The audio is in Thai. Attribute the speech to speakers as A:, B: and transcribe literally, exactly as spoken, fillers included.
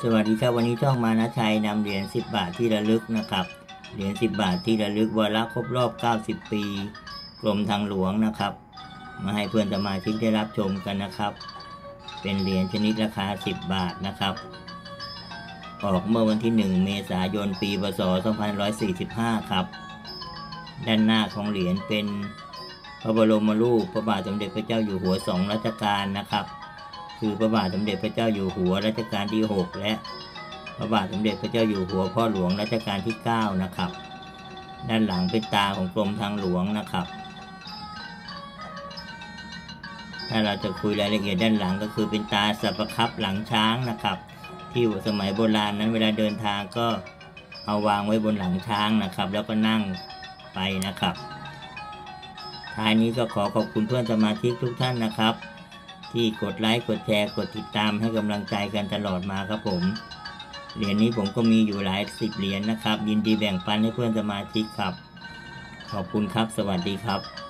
A: สวัสดีครับวันนี้ช่องมานะชัยนำเหรียญสิบบาทที่ระลึกนะครับเหรียญสิบบาทที่ระลึกวาระครบรอบเก้าสิบปีกรมทางหลวงนะครับมาให้เพื่อนสมาชิกได้รับชมกันนะครับเป็นเหรียญชนิดราคาสิบบาทนะครับออกเมื่อวันที่หนึ่งเมษายนปีพ.ศ. สองพันห้าร้อยสี่สิบห้าครับด้านหน้าของเหรียญเป็นพระบรมรูปพระบาทสมเด็จพระเจ้าอยู่หัวสองรัชกาลนะครับคือพระบาทสมเด็จพระเจ้าอยู่หัวรัชกาลที่หกและพระบาทสมเด็จพระเจ้าอยู่หัวพ่อหลวงรัชกาลที่เก้านะครับด้านหลังเป็นตาของกรมทางหลวงนะครับถ้าเราจะคุยรายละเอียดด้านหลังก็คือเป็นตาสับประคับหลังช้างนะครับที่สมัยโบราณนั้นเวลาเดินทางก็เอาวางไว้บนหลังช้างนะครับแล้วก็นั่งไปนะครับท้ายนี้ก็ขอขอบคุณเพื่อนสมาชิกทุกท่านนะครับที่กดไลค์กดแชร์กดติดตามให้กำลังใจกันตลอดมาครับผมเหรียญนี้ผมก็มีอยู่หลายสิบเหรียญนะครับยินดีแบ่งปันให้เพื่อนสมาชิกครับขอบคุณครับสวัสดีครับ